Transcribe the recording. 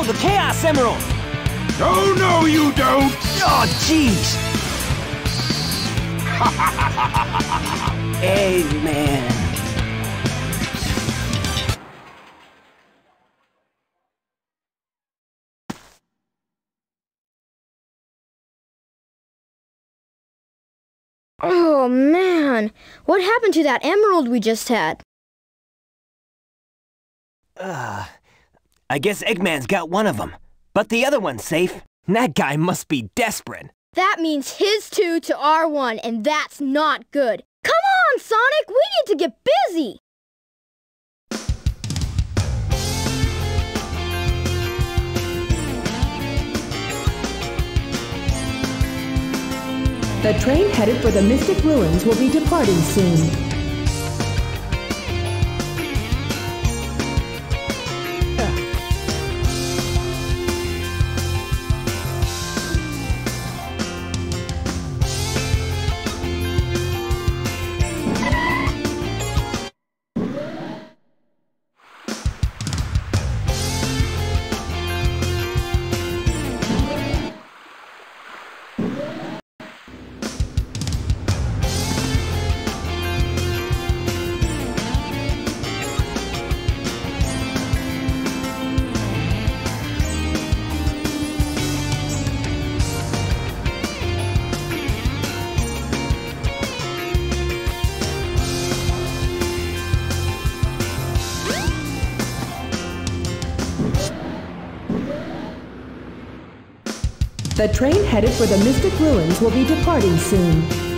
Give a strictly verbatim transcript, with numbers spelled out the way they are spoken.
the Chaos Emerald! Oh, no, you don't! Oh, jeez! Amen. Oh, man. What happened to that emerald we just had? Uh, I guess Eggman's got one of them, but the other one's safe. That guy must be desperate. That means his two to our one, and that's not good. Come on, Sonic! We need to get busy! The train headed for the Mystic Ruins will be departing soon. The train headed for the Mystic Ruins will be departing soon.